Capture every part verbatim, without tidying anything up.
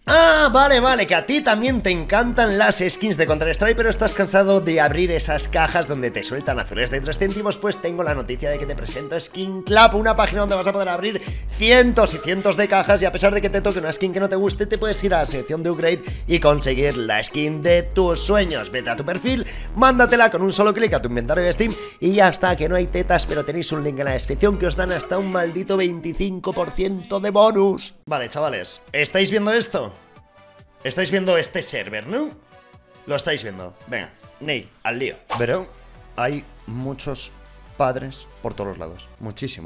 Ah, vale, vale, que a ti también te encantan las skins de Counter-Strike, pero estás cansado de abrir esas cajas donde te sueltan azules de tres céntimos. Pues tengo la noticia de que te presento Skin Club, una página donde vas a poder abrir cientos y cientos de cajas, y a pesar de que te toque una skin que no te guste, te puedes ir a la sección de upgrade y conseguir la skin de tus sueños. Vete a tu perfil, mándatela con un solo clic a tu inventario de Steam y ya está, que no hay tetas, pero tenéis un link en la descripción que os dan hasta un maldito veinticinco por ciento de bonus. Vale, chavales, ¿estáis viendo esto? Estáis viendo este server, ¿no? Lo estáis viendo. Venga, Ney, al lío. Pero hay muchos padres por todos los lados. Muchísimo.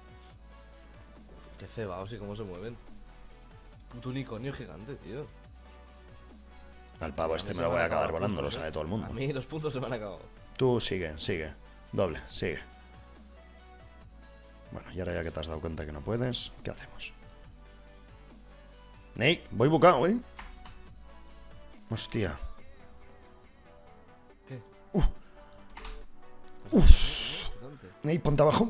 Qué cebaos y cómo se mueven. Puto unicornio gigante, tío. Al pavo este me lo voy a acabar volando, lo sabe todo el mundo. A mí los puntos se me han acabado. Tú sigue, sigue. Doble, sigue. Bueno, y ahora ya que te has dado cuenta que no puedes, ¿qué hacemos? Ney, voy bucado, ¿eh? Hostia. ¿Qué? Uf. Uf. Ney, ponte abajo.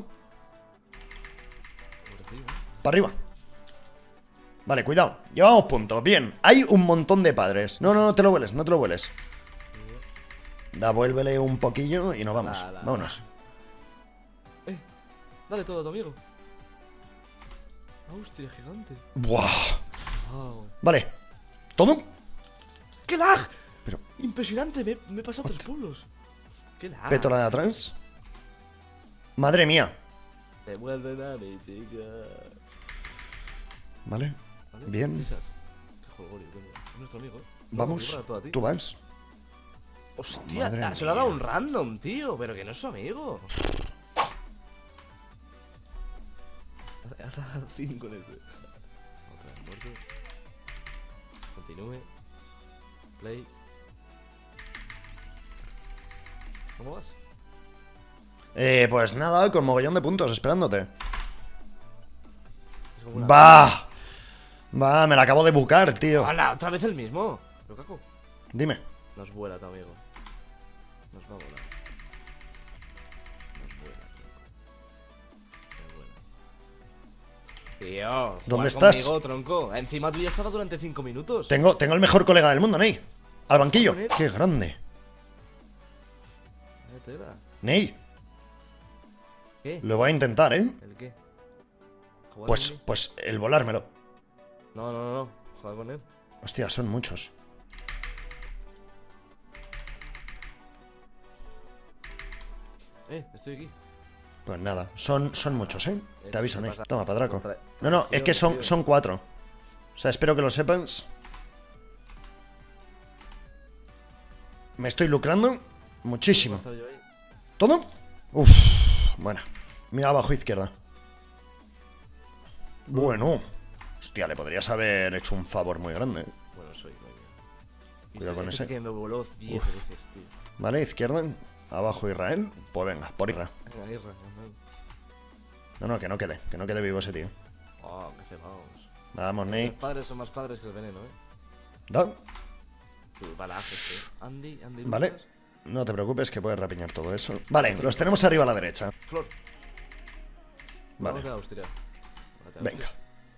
Para arriba. Vale, cuidado. Llevamos puntos. Bien. Hay un montón de padres. No, no, no te lo vueles, no te lo vueles. Da, vuélvele un poquillo y nos vamos. La, la, Vámonos. Eh, dale todo a tu amigo. Hostia, gigante. Buah. Wow. Vale. ¿Todo? ¡Qué lag! Pero... Impresionante, me, me he pasado tres pueblos. ¡Qué lag! Peto la de atrás. Madre mía. Devuelven a mi chica. Vale. ¿Vale? Bien. Risas. Qué jolgorio, coño. Es nuestro amigo, ¿eh? No, Vamos. yo para todo a ti. Tú vas. Hostia, Madre se lo ha dado mía. un random, tío. Pero que no es su amigo. Haz cinco en ese. Otra vez muerto. Continúe. Play. ¿Cómo vas? Eh, pues nada, con mogollón de puntos, esperándote. Es como una... Va. Va, me la acabo de bucar, tío. ¡Hala! ¡Otra vez el mismo! Pero Caco, Dime. nos vuela tu amigo. Nos va a volar. Nos vuela, tronco. Me vuela. Tío, ¿Dónde jugar estás? conmigo, tronco. Encima tú ya estaba durante cinco minutos. Tengo, tengo el mejor colega del mundo, Ney. Al banquillo. Joder. Qué grande. Eh, tela. Ney, ¿Qué? lo voy a intentar, ¿eh? ¿El qué? ¿Jugar Pues, con él? pues el volármelo. No, no, no, no. Jugar con él. Hostia, son muchos. Eh, estoy aquí. Pues nada, son, son muchos, ¿eh? Eso Te aviso, te Ney. pasa. Toma, padraco. Tra- No, no, es que son, tío. son cuatro. O sea, espero que lo sepas. Me estoy lucrando muchísimo. Voy a estar yo ahí. ¿Todo? Uf, bueno. Mira abajo izquierda. Bueno. Hostia, le podrías haber hecho un favor muy grande. Bueno, soy, coño. Cuidado con ese. Que me voló diez Uf. veces, tío. Vale, izquierda. Abajo Israel. Pues venga, por Israel. Venga, Isra, venga. No, no, que no quede. Que no quede vivo ese tío. Oh, qué cebaos. Vamos, Ney. Los padres son más padres que el veneno, eh. Da. Tu balajes, tío. Andy, Andy. Vale. Lucas. No te preocupes que puedes rapiñar todo eso. Vale, los tenemos arriba a la derecha. Flor. Vale. Vamos a Austria. Vale, Venga.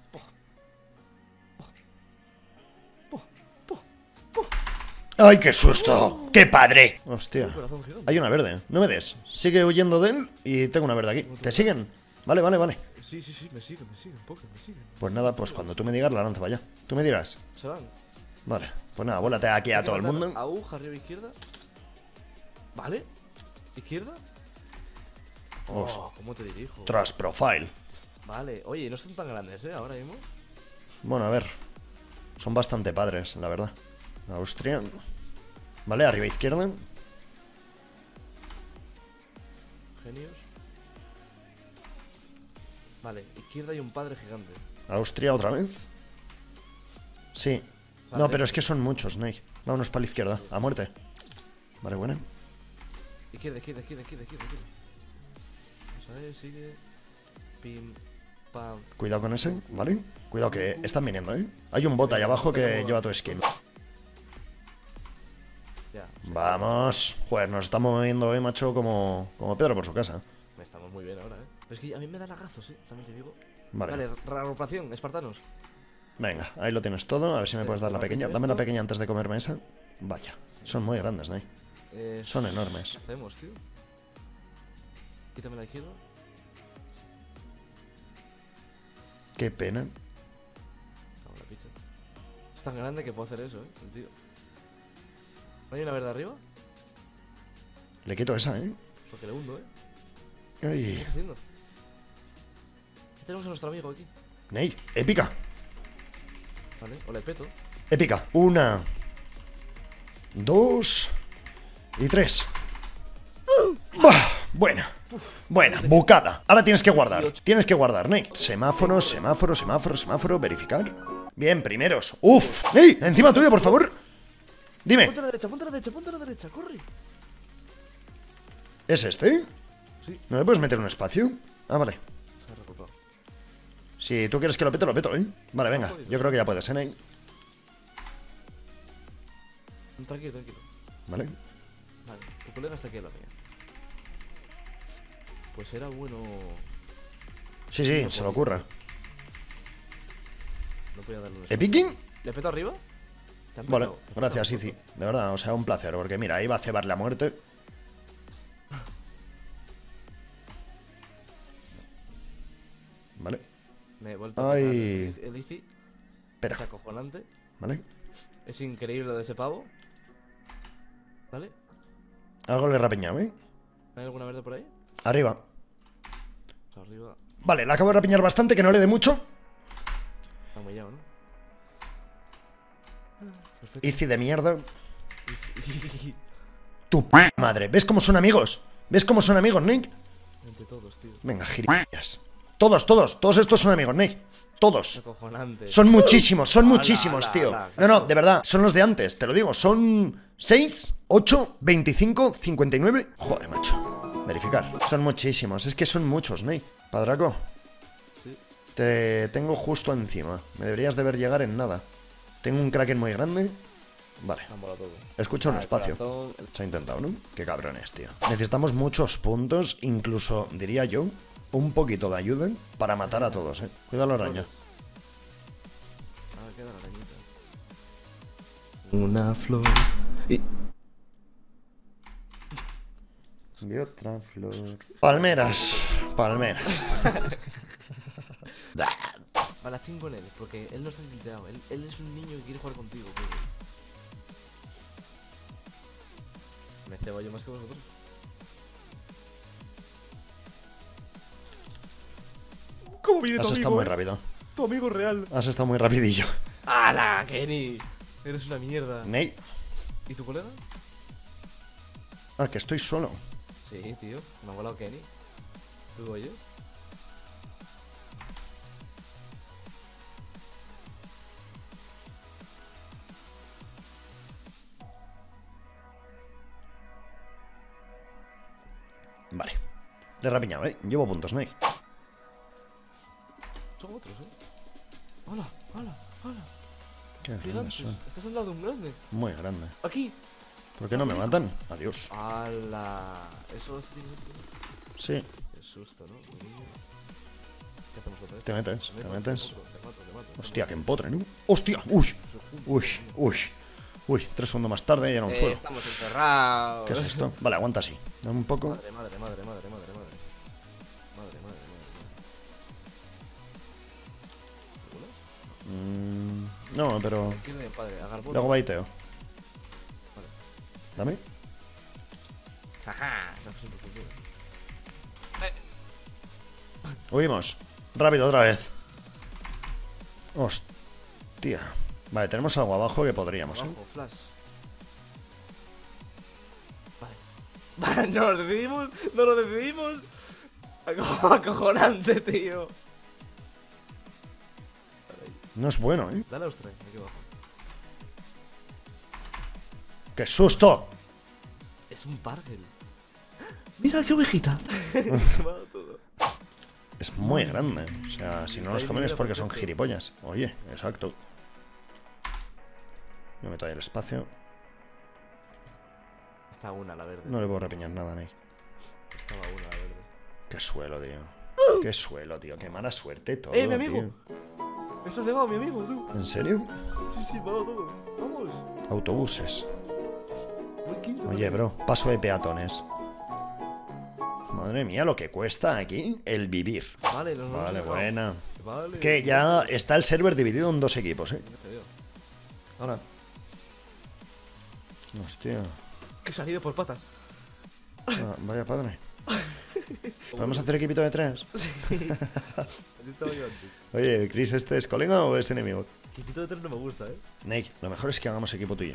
¡Ay, qué susto! ¡Qué padre! Hostia. Un corazón gigante. Hay una verde. No me des. Sigue huyendo de él y tengo una verde aquí. ¿Te siguen? Vale, vale, vale. Sí, sí, sí, me siguen, me siguen, poco, me siguen. Pues nada, pues cuando tú me digas la lanza para allá. Tú me dirás. Se van. Vale. Pues nada, vuélate aquí a Hay que todo el matar mundo. Aguja arriba izquierda. Vale. Izquierda. Oh, Ostras. ¿cómo te dirijo? Tras profile. Vale, oye, no son tan grandes, eh, ahora mismo. Bueno, a ver. Son bastante padres, la verdad. Austria. Vale, arriba izquierda. Genios. Vale, izquierda hay un padre gigante. Austria otra vez. Sí. Vale. No, pero es que son muchos, Ney. Vámonos para la izquierda, a muerte. Vale, buena. Izquierda, izquierda, izquierda, izquierda, izquierda, izquierda. Vamos a ver, sigue. Pim, pam. Cuidado con ese, ¿vale? Cuidado que están viniendo, ¿eh? Hay un bot ahí abajo que lleva tu skin. Ya. Vamos. Joder, nos estamos moviendo, ¿eh, macho? Como, como Pedro por su casa. Estamos muy bien ahora, eh. Pero es que a mí me da lagazos, eh. También te digo. Vale. Vale, reagrupación, espartanos. Venga, ahí lo tienes todo. A ver si me puedes dar la pequeña. Dame la pequeña antes de comerme esa. Vaya, son muy grandes, ¿no? Eh, Son enormes. ¿Qué hacemos, tío? Quítame la izquierda. Qué pena. Vamos, la picha. Es tan grande que puedo hacer eso, eh, el tío. ¿No hay una verde arriba? Le quito esa, ¿eh? Porque le hundo, eh. ¿Qué Ay. estás haciendo? ¿Qué tenemos a nuestro amigo aquí? Ney, épica. Vale, o le peto. Épica. Una. Dos. Y tres. Bah, buena. Buena, bucada. Ahora tienes que guardar. Tienes que guardar, Ney. Semáforo, semáforo, semáforo, semáforo. Verificar. Bien, primeros. Uf. Ney, encima tuyo, por favor. Dime. Ponte a la derecha, ponte a la derecha, ponte a la derecha, corre. ¿Es este? Sí. ¿No le puedes meter un espacio? Ah, vale. Se ha recortado. Si tú quieres que lo peto, lo peto, ¿eh? Vale, venga. Yo creo que ya puedes, ¿eh, Ney? Tranquilo, tranquilo. Vale. Vale, tu colega está aquí a la mía. Pues era bueno. Sí, sí, No se lo podía. ocurra. No podía darle un espacio. ¿Epicking? ¿Le peto arriba? ¿Te han Vale, petado? ¿Te han gracias, petado? Izzy. De verdad, o sea, un placer, porque mira, ahí va a cebar la muerte. Vale, Me he vuelto a Ay. petar el Izzy. espera, Es acojonante. ¿vale? Es increíble lo de ese pavo. ¿Vale? Algo le he rapiñado, ¿eh? ¿Hay alguna verde por ahí? Arriba. O sea, arriba. Vale, la acabo de rapiñar bastante, que no le dé mucho. Está humillado, ¿no? Perfecto. Izzy de mierda. Izzy. Tu p madre. ¿Ves cómo son amigos? ¿Ves cómo son amigos, Nick? Entre todos, tío. Venga, gilipollas. Todos, todos, todos estos son amigos, Nick. Es Todos. acojonante. Son muchísimos, son Ala, muchísimos, ala, tío. ala. No, no, de verdad, son los de antes, te lo digo. Son seis, ocho, veinticinco, cincuenta y nueve. Joder, macho. Verificar. Son muchísimos, es que son muchos, Ney. Padraco, Sí. te tengo justo encima. Me deberías de ver llegar en nada. Tengo un kraken muy grande. Vale, Me han volado todo. escucha un Ah, el espacio. corazón, el- Se ha intentado, ¿no? Qué cabrones, tío. Necesitamos muchos puntos, incluso, diría yo, un poquito de ayuda para matar a todos, eh. Cuidado la araña. Ah, queda la arañita. Una flor. Y. Y otra flor. Palmeras. Palmeras. Vale, haz con él, porque él no está tilteado. Él, él es un niño que quiere jugar contigo, tío. Me cebo yo más que vosotros. ¿Cómo viene Has estado muy rápido. Tu amigo real. Has estado muy rapidillo. ¡Hala, Kenny! Eres una mierda. Ney. ¿Y tu colega? Ah, que estoy solo. Sí, tío. Me ha volado Kenny. ¿Tú oyes? Vale. Le he rapiñado, ¿eh? Llevo puntos, Ney. Son otros, ¿eh? ¡Hala! ¡Hala! ¡Hala! Qué grandes Gigantes. son. Estás al lado de un grande. Muy grande. ¡Aquí! ¿Por qué no me matan? Adiós. ¡Hala! Eso es tiene Sí, Qué susto, ¿no? Mi niño. ¿Qué hacemos otra vez? te metes, Me te mato, metes. Te mato, te mato, te mato. Hostia, que empotre, ¿no? ¡Hostia! ¡Uy! Uy, uy. Uy, tres segundos más tarde y era un Eh, suelo. estamos encerrados. ¿Qué es esto? Vale, aguanta así. Dame un poco. Madre, madre, madre, madre, madre, madre. Madre, madre, madre. Mm, no, pero ¿Quién es padre? Agar luego baiteo. Vale. Dame. Jaja. No sé por qué. Huimos. Rápido, otra vez. Hostia. Vale, tenemos algo abajo que podríamos, ¿eh? Abajo, flash. Vale. Vale, no lo decidimos. No lo decidimos. Aco- Acojonante, tío. Dale ahí. No es bueno, ¿eh? Dale a los tres, aquí abajo. ¡Qué susto! Es un Pargel. Mira qué ovejita. Me ha dado todo. Es muy grande. O sea, si no los comen es porque son gilipollas. Oye, exacto. Yo meto ahí el espacio. Está una la verde. No le puedo repiñar nada, Ney. Estaba una la verde. Qué suelo, tío. Qué suelo, tío. Qué mala suerte todo, ¡Eh, mi amigo! tío. Esto se va, mi amigo, tú. ¿En serio? Sí, sí, va todo. Vamos. Autobuses. Voy quinto. Oye, bro, paso de peatones. Madre mía, lo que cuesta aquí el vivir. Vale, nos vamos Vale, a- buena. Vale. Que ya está el server dividido en dos equipos, ¿eh? Ya te veo. Ahora. Hostia. Que he salido por patas. Ah, vaya padre. ¿Podemos hacer equipito de tres? Así estaba yo antes. Oye, Chris, ¿este es colega o es enemigo? Quitito de tres no me gusta, eh. Nate, lo mejor es que hagamos equipo tú y yo.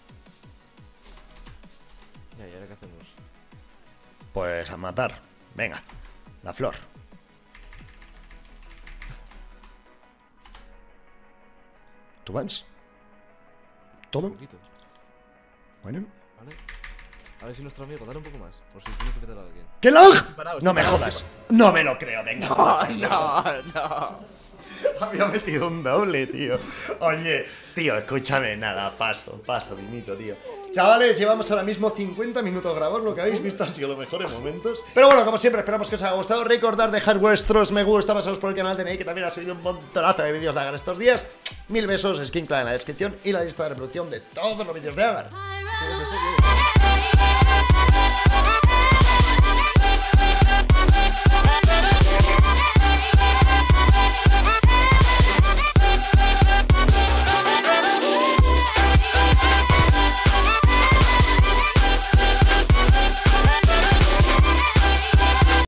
Ya, ¿y ahora qué hacemos? Pues a matar. Venga, la flor. ¿Tú vas? ¿Todo? Un poquito. Bueno. Vale. A ver si nuestro amigo, dale un poco más. Por si tienes que petar a alguien. ¡Qué lag! parado, estoy No me parado, jodas. No me lo creo, venga. No, no. Había metido un doble, tío. Oye, tío, escúchame, nada, paso, paso, dimito, tío. Chavales, llevamos ahora mismo cincuenta minutos grabados. Lo que habéis visto han sido los mejores momentos. Pero bueno, como siempre, esperamos que os haya gustado. Recordad dejar vuestros me gusta, pasaros por el canal de Nate, que también ha subido un montonazo de vídeos de Agar estos días. Mil besos, Skin Clan en la descripción y la lista de reproducción de todos los vídeos de Agar.